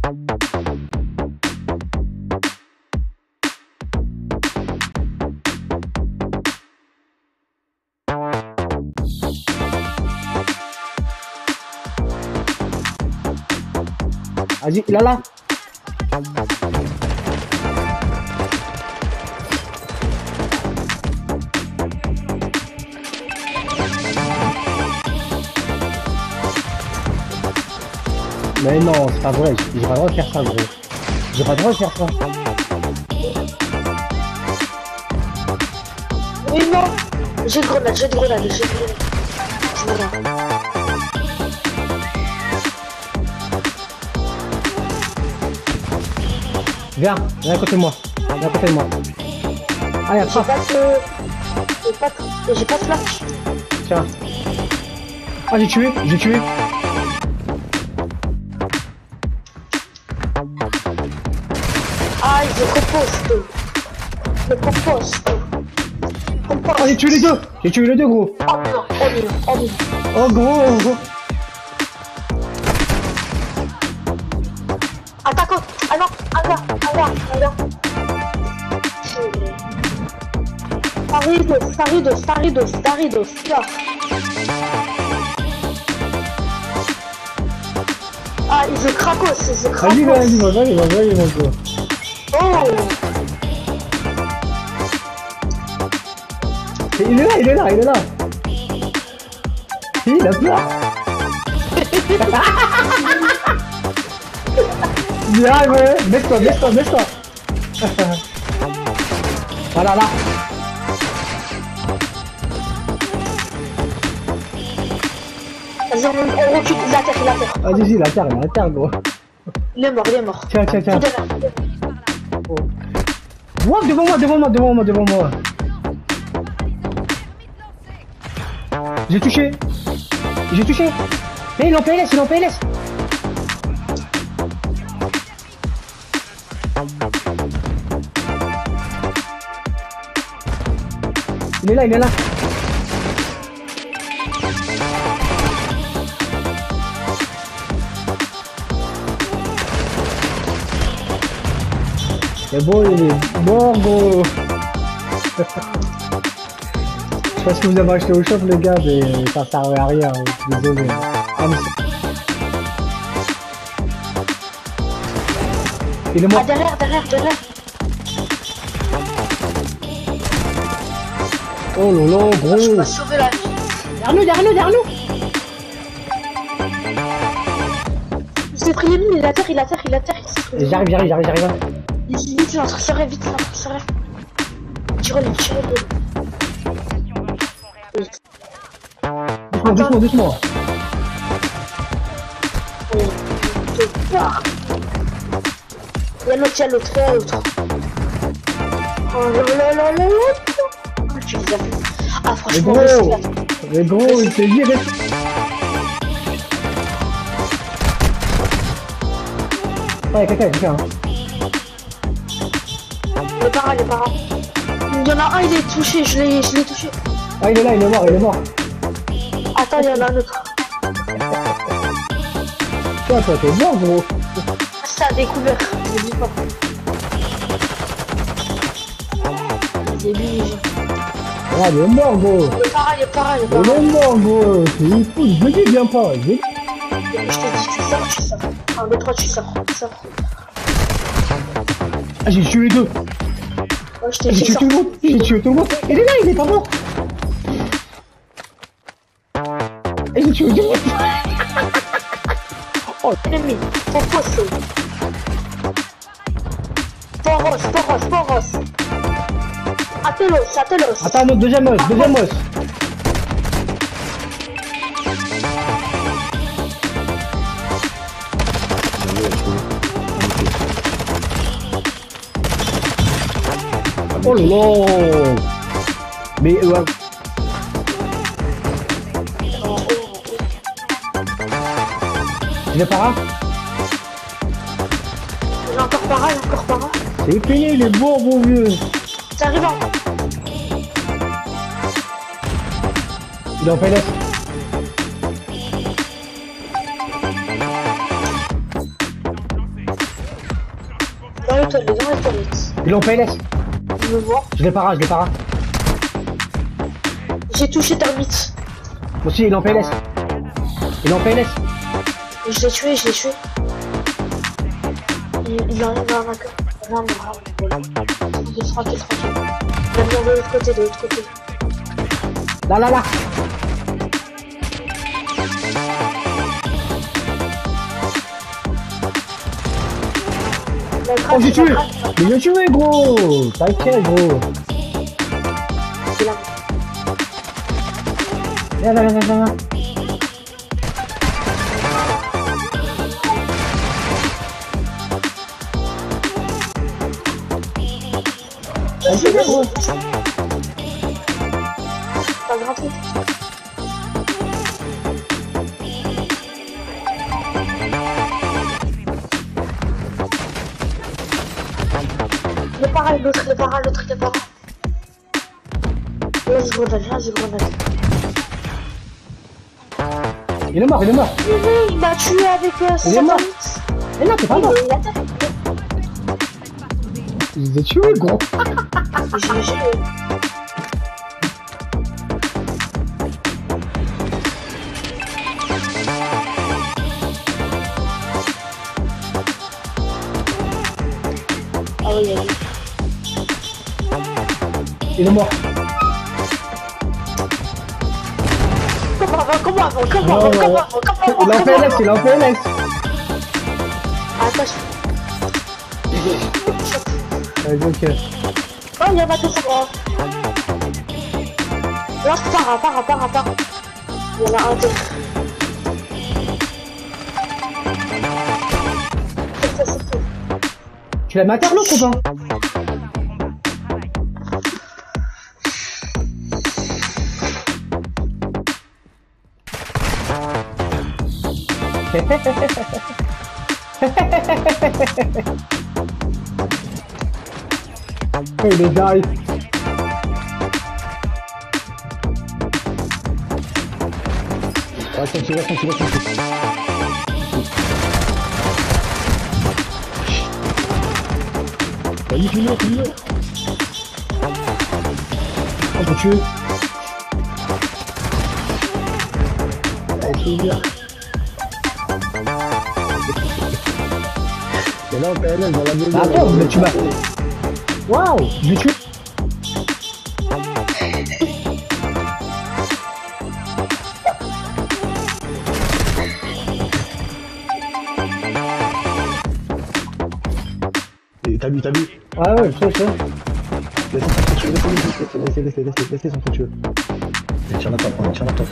Vas-y, là. Mais non, c'est pas vrai, j'ai pas le droit de faire ça, gros. J'ai pas le droit de faire ça. Oui, non. J'ai de grenade. Je me rends. Viens à côté de moi. Allez, attrape. J'ai pas de flash. Tiens. Ah, j'ai tué. Ah, je compose. Ah, j'ai tué les deux, gros. Oh non. Oh, gros. Attaquons. Ah non, un gars. Staridos. Là. Ah, il se cracos. Vas-y, mon gros. Oh. Il est là. Il a peur. Viens, ouais. Baisse-toi. Voilà, là. Vas-y, on recule. Il a terre. Vas-y, la terre, gros. Il est mort. Tiens. Wow, devant moi. J'ai touché. Mais il est en PLS. Il est là. C'est bon, il est mort, gros. Je sais pas ce que vous avez acheté au shop, les gars, mais ça servait à rien. Désolé. Ah, mais il est mort. Ah, derrière. Oh là, gros. Je peux sauver la vie. Derrière nous. Il s'est pris les mines, il a terre. J'arrive. Vite, l'entre, serait. Tire-le. Doucement. Il y a l'autre. Oh là. Tu les as fait. Ah, franchement, Mais gros, il s'est viré. Ouais, quelqu'un. Les paras. Il y en a un, il est touché, je l'ai touché. Ah, il est là, il est mort. Attends, il y en a un autre. Toi, t'es mort, gros. Ça a découvert, je le dis pas. C'est lui. Ah, il est mort, gros. Il est pareil. Il est mort, gros. C'est fou, je me dis bien pas. Je t'ai dit, tu sors. 1, 2, 3, tu sors. Ah, j'ai tué les deux. Ouais, je t'ai J'ai dit, tué tout le monde. Il est là, il est pas mort. Et j'ai tué tout le monde. Oh, ennemi, faut pousser. Poros. Atelos. Attends, notre deuxième os. Oh là là. Mais ouais. Il est par là. Il est encore par là. C'est fini, il est bon, mon vieux. Ça arrive encore. Il est en PLS. Il est en PLS. Je le vois. Je l'ai para, je l'ai para. J'ai touché Termite. Moi aussi, il est en PLS. Il est en PLS. Je l'ai tué, je l'ai tué. Il en a un cœur. Non, tranquille. Il va venir de l'autre côté, Là. Oh, j'ai tué. Mais j'ai tué, gros. T'inquiète, gros. C'est là. Là. Vas-y, gros. Pas grand truc. L'autre, il est para. Vas-y, grenade. Il est mort. Il m'a tué avec Il est mort. Mais non, t'es pas mort. Il attaque. Je les ai tués, gros. GG. Ah oui, Il est mort. Comment avant Il est en PLS. Attention. Vas-y, ok. Oh, il y a ma tête. Là, para. Il y en a un deux. C'est tout. Tu l'as maté l'autre ou pas? Hey les gars. Continue. Vas-y, finis-le. On peut tuer. Allez, c'est bien. Mais là, on PNL dans la maison. Attends, mais tu m'as... Waouh, je l'ai tué. T'as vu? Ouais, je sais. Laissez son tuer. Tiens la top. Un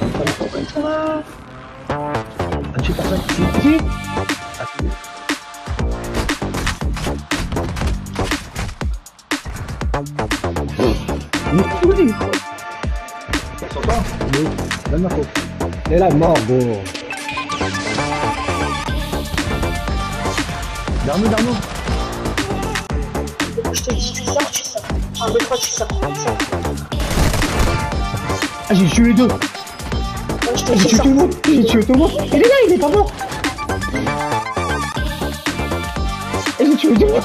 tuer personne. Ici. Il est là, mort, gros. Darno. Je te dis, tu sors. 1, 2, 3, tu sors. Ah, j'ai tué les deux. Moi, je te J'ai dis, tué tout le monde. Il est là, il est pas mort. Et j'ai tué deux.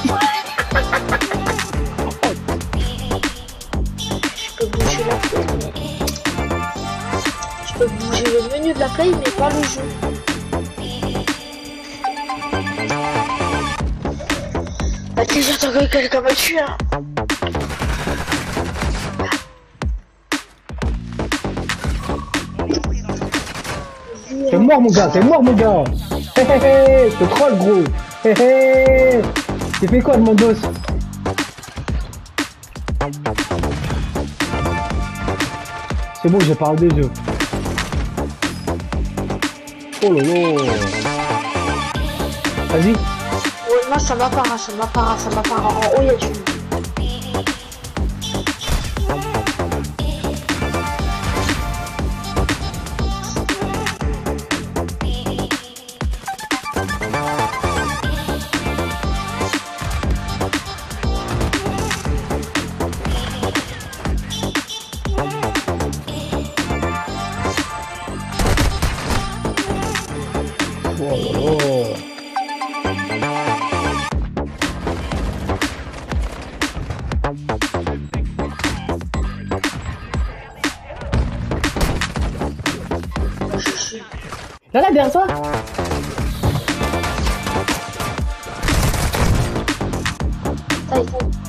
Je peux bouger la play. Je peux bouger le menu de la play, mais pas le jeu. Bah, déjà, t'as que quelqu'un m'a tué, hein. T'es mort, mon gars. Hé, t'es troll, gros. Hé. T'as fait quoi de mon dos? C'est bon, j'ai parlé des jeux. Oh lolo. Vas-y. Ouais, moi, ça m'a pas. En haut, il y a du... Oh lolo. Là, derrière toi. Taille.